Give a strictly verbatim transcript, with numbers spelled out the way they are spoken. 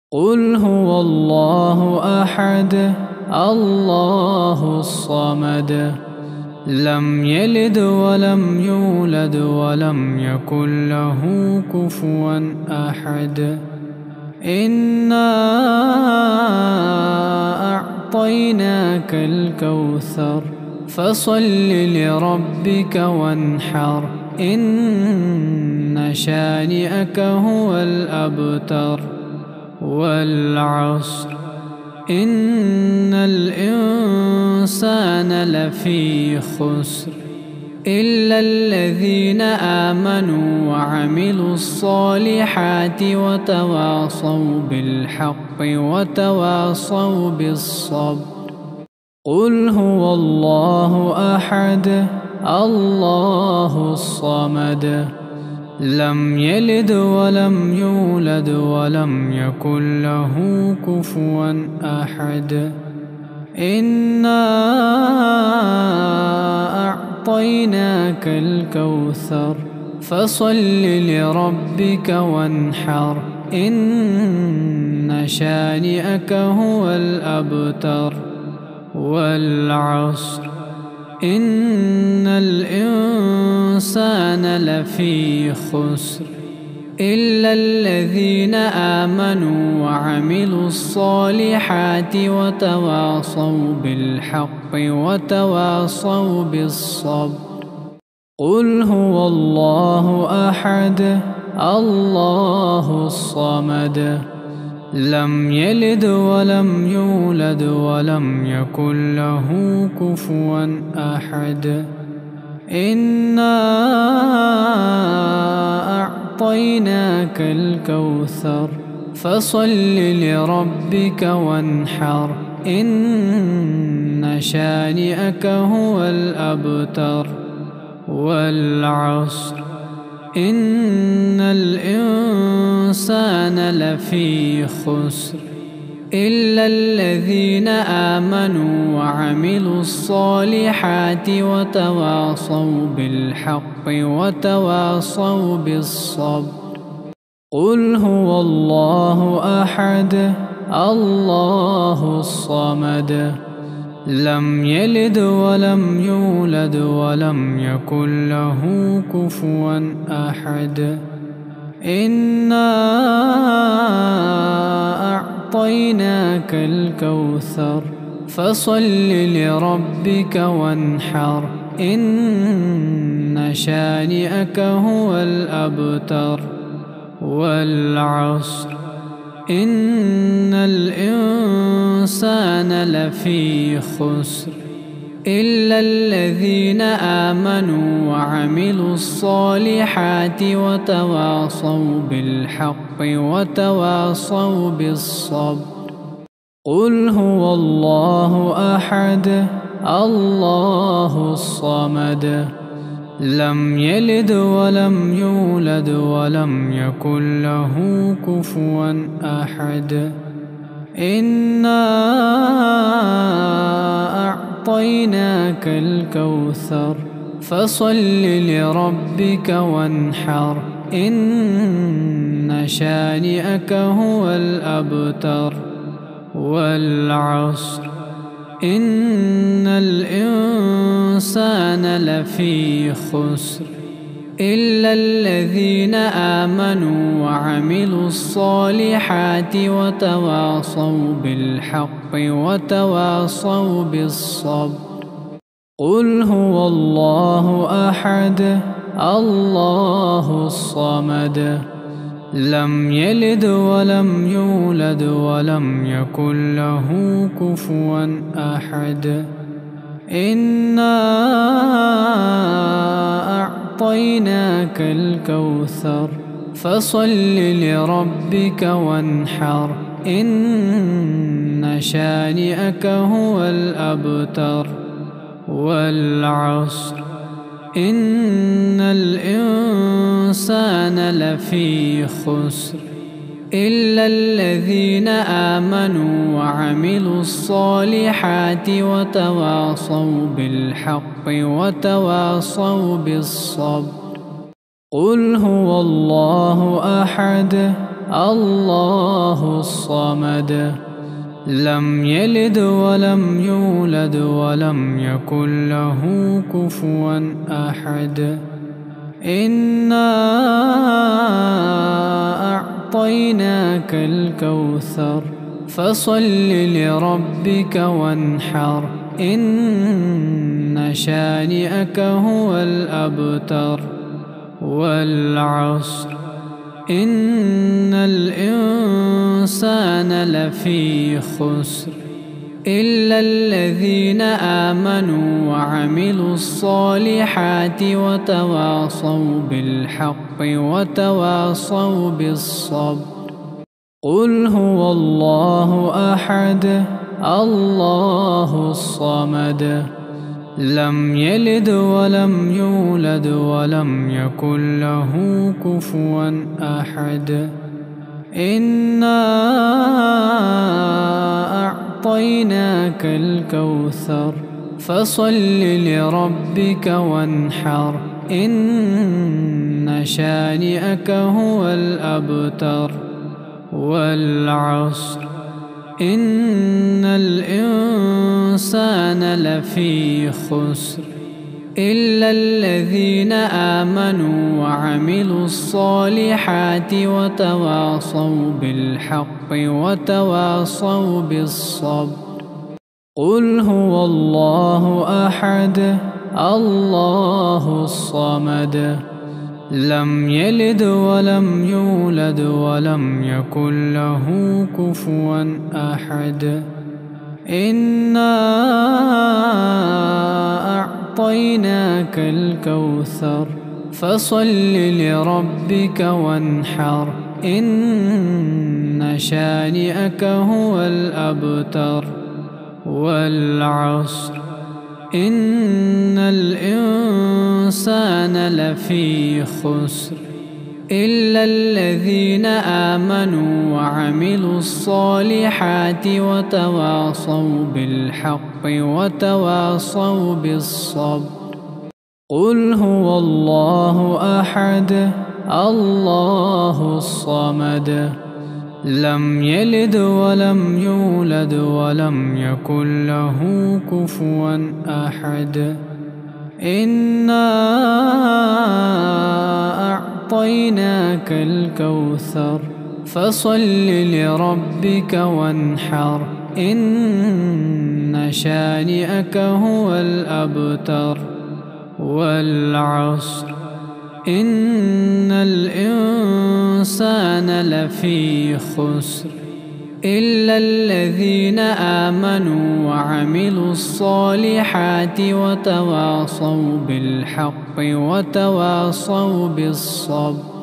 قل هو الله أحد الله الصمد لم يلد ولم يولد ولم يكن له كفوا أحد. إنا أعطيناك الكوثر فصل لربك وانحر إن شانئك هو الأبتر. والعصر إن الإنسان لفي خسر إلا الذين آمنوا وعملوا الصالحات وتواصوا بالحق وتواصوا بالصبر. قل هو الله أحد الله الصمد لم يلد ولم يولد ولم يكن له كفوا أحد. إنا أعطيناك الكوثر فصل لربك وانحر إن شانئك هو الأبتر. والعصر إن الإنسان لفي خسر إلا الذين آمنوا وعملوا الصالحات وتواصوا بالحق وتواصوا بالصبر. قل هو الله أحد الله الصمد لم يلد ولم يولد ولم يكن له كفوا أحد. إنا أعطيناك الكوثر فصل لربك وانحر إن شانئك هو الأبتر. والعصر إن الإنسان لفي خسر إلا الذين آمنوا وعملوا الصالحات وتواصوا بالحق وتواصوا بالصبر. قل هو الله أحد الله الصمد لم يلد ولم يولد ولم يكن له كفوا أحد. إنا أعطيناك الكوثر فصل لربك وانحر إن شانئك هو الأبتر. والعصر إن الإنسان لفي خسر إلا الذين آمنوا وعملوا الصالحات وتواصوا بالحق وتواصوا بالصبر. قل هو الله أحد الله الصمد لم يلد ولم يولد ولم يكن له كفوا أحد. إنا أعطيناك الكوثر فصل لربك وانحر إن شانئك هو الأبتر. والعصر إن الإنسان لفي خسر إلا الذين آمنوا وعملوا الصالحات وتواصوا بالحق وتواصوا بالصبر. قل هو الله أحد الله الصمد لم يلد ولم يولد ولم يكن له كفوا أحد. إنا أعطيناك الكوثر فصل لربك وانحر إن شانئك هو الأبتر. والعصر إن الإنسان لفي خسر إلا الذين آمنوا وعملوا الصالحات وتواصوا بالحق وتواصوا بالصبر. قل هو الله أحد الله الصمد لم يلد ولم يولد ولم يكن له كفوا أحد. إنا أعطيناك الكوثر فصل لربك وانحر إن شانئك هو الأبتر. والعصر إن الإنسان لفي خسر إلا الذين آمنوا وعملوا الصالحات وتواصوا بالحق وتواصوا بالصبر. قل هو الله أحد الله الصمد لم يلد ولم يولد ولم يكن له كفوا أحد. إنا أعطيناك الكوثر فصل لربك وانحر إن شانئك هو الأبتر. والعصر إن الإنسان لفي خسر إلا الذين آمنوا وعملوا الصالحات وتواصوا بالحق وتواصوا بالصبر. قل هو الله أحد الله الصمد لم يلد ولم يولد ولم يكن له كفوا أحد. إنا أعطيناك الكوثر فصل لربك وانحر إن شانئك هو الأبتر. والعصر إن الإنسان لفي خسر إلا الذين آمنوا وعملوا الصالحات وتواصوا بالحق وتواصوا بالصبر. قل هو الله أحد الله الصمد لم يلد ولم يولد ولم يكن له كفوا أحد. إنا أعطيناك الكوثر فصل لربك وانحر إن شانئك هو الأبتر. والعصر إن الإنسان لفي خسر إلا الذين آمنوا وعملوا الصالحات وتواصوا بالحق وتواصوا بالصبر.